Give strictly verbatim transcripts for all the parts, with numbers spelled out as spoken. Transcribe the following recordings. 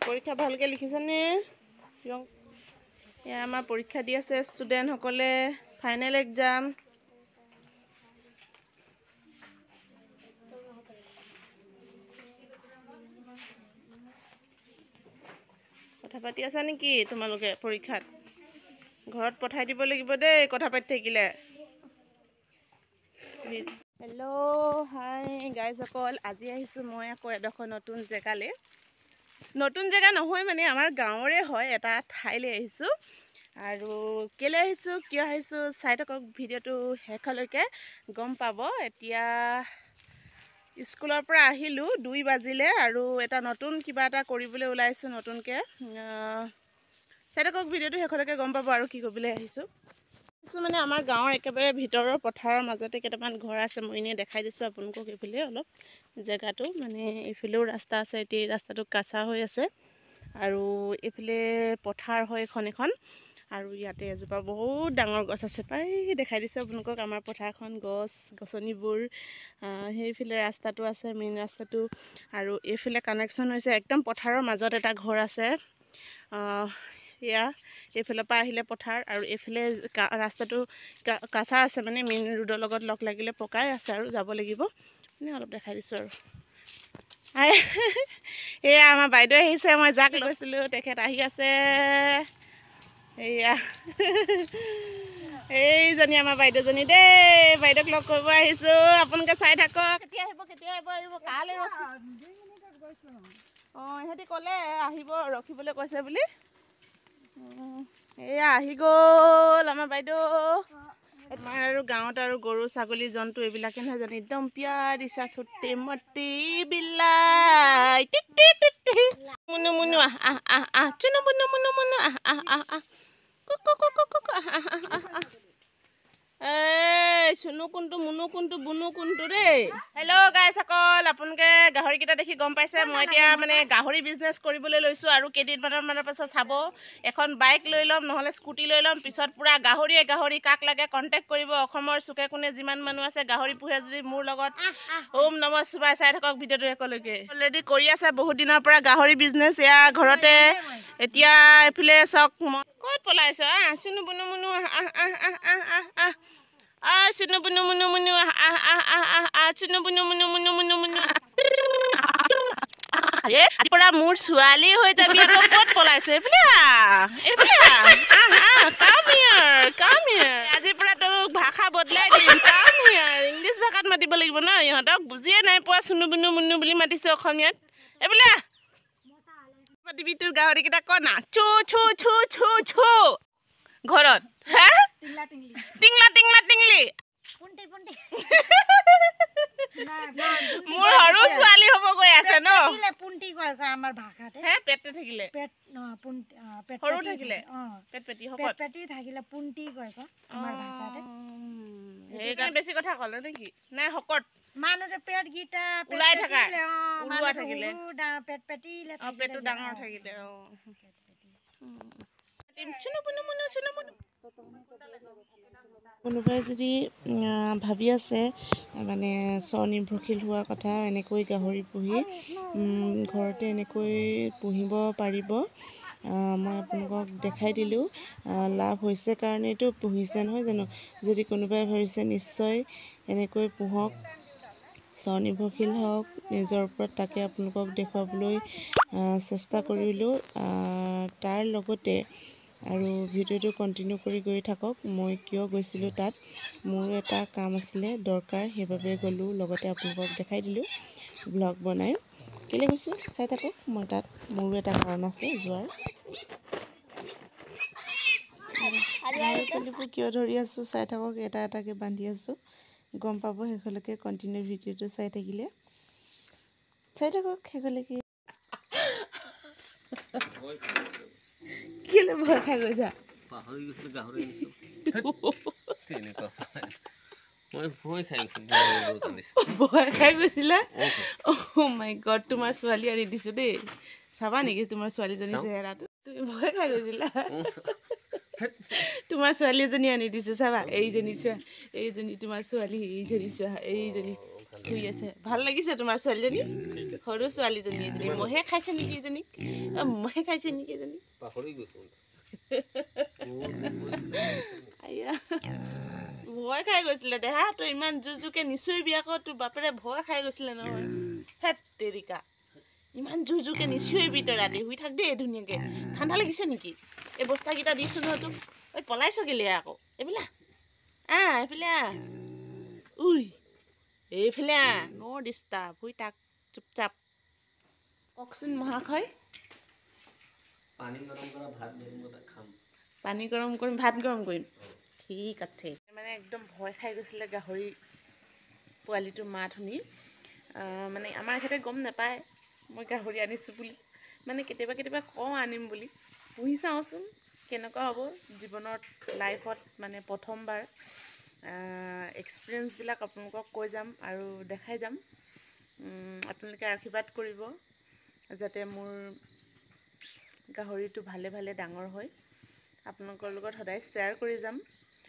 পৰীক্ষা ভালকৈ লিখিছানে? এয়া আমাৰ পৰীক্ষা দি আছে ষ্টুডেণ্টসকলে, ফাইনেল এক্সাম। কথা পাতি আছা নেকি তোমালোকে পৰীক্ষাত? ঘৰত পঠাই দিব লাগিব দেই কথা পাতি থাকিলে। হেল্ল' হাই গাইজসকল, আজি আহিছোঁ মই আকৌ এডোখৰ নতুন জেগালৈ। নতুন জেগা নহয় মানে আমাৰ গাঁৱৰে হয়, এটা ঠাইলৈ আহিছোঁ। আৰু কেলৈ আহিছোঁ, কিয় আহিছোঁ, চাই থাকক ভিডিঅ'টো শেষলৈকে গম পাব। এতিয়া স্কুলৰ পৰা আহিলোঁ, দুই বাজিলে আৰু এটা নতুন কিবা এটা কৰিবলৈ ওলাইছোঁ নতুনকৈ। চাই থাকক ভিডিঅ'টো শেষলৈকে গম পাব আৰু কি কৰিবলৈ আহিছোঁ। মানে আমাৰ গাঁৱৰ একেবাৰে ভিতৰৰ পথাৰৰ মাজতে কেইটামান ঘৰ আছে। মই এনেই দেখাই দিছোঁ আপোনালোকক এইফালে অলপ জেগাটো, মানে এইফালেও ৰাস্তা আছে। এতিয়া এই ৰাস্তাটো কাঁচা হৈ আছে আৰু এইফালে পথাৰ হয় এখন এখন। আৰু ইয়াতে এজোপা বহুত ডাঙৰ গছ আছে, প্ৰায় দেখাই দিছোঁ আপোনালোকক আমাৰ পথাৰখন, গছ গছনিবোৰ। সেইফালে ৰাস্তাটো আছে, মেইন ৰাস্তাটো, আৰু এইফালে কানেকশ্যন হৈছে একদম পথাৰৰ মাজত এটা ঘৰ আছে। এয়া এইফালৰ পৰা আহিলে পথাৰ, আৰু এইফালে ৰাস্তাটো কাঁচা আছে, মানে মেইন ৰোডৰ লগত লগ লাগিলে পকাই আছে আৰু যাব লাগিব। মানে অলপ দেখাই দিছোঁ আৰু এয়া আমাৰ বাইদেউ আহিছে, মই যাক লৈছিলোঁ তেখেত আহি আছে। এয়া এইজনী আমাৰ বাইদেউজনী দেই, বাইদেউক লগ কৰিব আহিছোঁ। আপোনালোকে চাই থাকক। কেতিয়া আহিব কেতিয়া আহিব আহিব কালৈ ৰখি অঁ ইহঁতি ক'লে আহিব, ৰখিবলৈ কৈছে বুলি। এয়া আহি গ'ল আমাৰ বাইদেউ। আমাৰ আৰু গাঁৱত আৰু গৰু ছাগলী জন্তু এইবিলাকে নহয় জানো, একদম পিয়াৰ দিছা চুটি মটি বিলাই মুনু মুনু আহ আহ আহ আহ চুনু মুনু মুনু মুনু আহ আহ আহ আহ কুকু কুকু কুকু আহ আহ আহ আহ আহ। এই চুনু কোনটো, মুনু কোনটো, বুনু কোনটো দেই। হেল্ল' গাইসকল, আপোনালোকে গাহৰিকেইটা দেখি গম পাইছে। মই এতিয়া মানে গাহৰি বিজনেছ কৰিবলৈ লৈছোঁ আৰু কেইদিনমানৰ মানৰ পাছত চাব। এখন বাইক লৈ ল'ম, নহ'লে স্কুটি লৈ ল'ম, পিছত পূৰা গাহৰিয়ে গাহৰি। কাক লাগে কণ্টেক্ট কৰিব। অসমৰ চুকে কোণে যিমান মানুহ আছে গাহৰি পোহে যদি মোৰ লগত ওম নম শিৱায়। চাই থাকক ভিডিঅ'টো শেষলৈকে। অলৰেডি কৰি আছে বহুত দিনৰ পৰা গাহৰি বিজনেছ, এয়া ঘৰতে। এতিয়া এইফালে চাওক, মই ক'ত পলাইছোঁ। আহ চুনু বুনু মুনু আহ আহ আহ আহ আহ আহ আহ আহ চুনু বুনু মুনু মুনু আহ আহ আহ আহ আহ আহ চুনু বুনু মুনু মুনু মুনু মুনু। আজিৰ পৰা মোৰ ছোৱালী হৈ যাবি আকৌ, ক'ত পলাইছোঁ। এইফালে এইফালে আহ আহ কাম হিয়াৰ কাম হিয়াৰ। আজিৰ পৰা তোক ভাষা বদলাই দিম, কাম হিয়াৰ। ইংলিছ ভাষাত মাতিব লাগিব ন, ইহঁতক বুজিয়ে নাই পোৱা। চুনু বুনু মুনু বুলি মাতিছোঁ অসমীয়াত। এইফালে মাতিবি তোৰ গাহৰিকেইটা ক না, চু চু চু চু চু ঘৰত। হে টিংলা টিংলা টিংলি মোৰ সৰু ছোৱালী হ'ব গৈ আছে ন। পুন্তি কয় আমাৰ ভাষাত। হে পেটতে থাকিলে পেট পেট সৰু থাকিলে পেট পেটি পেট পেটি থাকিলে পুন্তি কয় আমাৰ ভাষাতে। সেইকাৰণে বেছি কথা ক'লে নেকি? নাই শকত মানুহৰ পেট গিটা ওলাই থকা ওলোৱা থাকিলে, পেট পেটিলে পেটটো ডাঙৰ থাকিলে। কোনোবাই যদি ভাবি আছে মানে স্বনিৰ্ভৰশীল হোৱাৰ কথা, এনেকৈ গাহৰি পুহি ঘৰতে এনেকৈ পুহিব পাৰিব। মই আপোনালোকক দেখাই দিলোঁ, লাভ হৈছে কাৰণেতো পুহিছে নহয় জানো। যদি কোনোবাই ভাবিছে নিশ্চয় এনেকৈ পুহক, স্বনিৰ্ভৰশীল হওক নিজৰ ওপৰত, তাকে আপোনালোকক দেখুৱাবলৈ চেষ্টা কৰিলোঁ। তাৰ লগতে আৰু ভিডিঅ'টো কণ্টিনিউ কৰি গৈ থাকক। মই কিয় গৈছিলোঁ তাত, মোৰো এটা কাম আছিলে দৰকাৰ, সেইবাবে গ'লোঁ। লগতে আপোনালোকক দেখাই দিলোঁ ব্লগ বনাই। কেলৈ গৈছোঁ চাই থাকক। মই তাত মোৰো এটা কাৰণ আছে যোৱাৰ। পুলিবোৰ কিয় ধৰি আছোঁ চাই থাকক, এটা এটাকৈ বান্ধি আছোঁ, গম পাব শেষলৈকে। কণ্টিনিউ ভিডিঅ'টো চাই থাকিলে চাই থাকক শেষলৈকে। কেলে ভয় খাই গৈছা? পাহৰি গৈছিলোঁ গাহৰি আনিছোঁ। মই ভয় খাই ভয় খাই গৈছিলা? অ' মাই গড, তোমাৰ ছোৱালী আনি দিছোঁ দেই। চাবা নেকি তোমাৰ ছোৱালীজনীৰ চেহেৰাটো? তুমি ভয় খাই গৈছিলা? তোমাৰ ছোৱালী এজনী আনি দিছোঁ চাবা, এইজনী চোৱা, এইজনী তোমাৰ ছোৱালী, এইজনী চোৱা, এইজনী শুই আছে। ভাল লাগিছে তোমাৰ ছোৱালীজনী? সৰু ছোৱালীজনী এজনী মহে খাইছে নেকি এজনী মহে খাইছে নেকি এজনী পাহৰি গৈছো আয়া ভয় খাই গৈছিলে দেহা তই ইমান জোৰ জোৰকে নিচুৰিবি আকৌ তোৰ বাপেৰে ভয় খাই গৈছিলে নহয় হেত তেৰিকা ইমান জোৰ জোৰকে নিচুৰিবি তই ৰাতি শুই থাক দেই ধুনীয়াকৈ ঠাণ্ডা লাগিছে নেকি এই বস্তাকেইটা দিছোঁ নহয় তোক ঐ পলাইছ কেলে আকৌ এইফালে আহ এইফালে আহ উই এইফালে আহ ন' ডিষ্টাৰ্ব শুই থাক চুপচাপ কওকচোন মহাশয় পানী গৰম কৰা ভাত গৰম কৰা খাম পানী গৰম কৰিম ভাত গৰম কৰিম ঠিক আছে মানে একদম ভয় খাই গৈছিলে গাহৰি পোৱালিটোৰ মাত শুনি মানে আমাৰ এখেতে গম নাপায় মই গাহৰি আনিছোঁ বুলি মানে কেতিয়াবা কেতিয়াবা কওঁ আনিম বুলি পুহি চাওঁচোন কেনেকুৱা হ'ব জীৱনত লাইফত মানে প্ৰথমবাৰ এক্সপিৰিয়েঞ্চবিলাক আপোনালোকক কৈ যাম আৰু দেখাই যাম আপোনালোকে আশীৰ্বাদ কৰিব যাতে মোৰ গাহৰিটো ভালে ভালে ডাঙৰ হয় আপোনালোকৰ লগত সদায় শ্বেয়াৰ কৰি যাম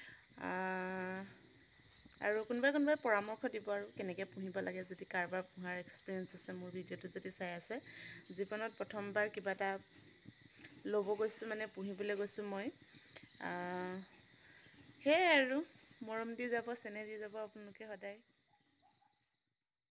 আৰু কোনোবাই কোনোবাই পৰামৰ্শ দিব আৰু কেনেকৈ পুহিব লাগে যদি কাৰোবাৰ পোহাৰ এক্সপিৰিয়েঞ্চ আছে মোৰ ভিডিঅ'টো যদি চাই আছে জীৱনত প্ৰথমবাৰ কিবা এটা ল'ব গৈছোঁ মানে পুহিবলৈ গৈছোঁ মই সেয়াই আৰু মৰম দি যাব চেনেহ দি যাব আপোনালোকে সদায়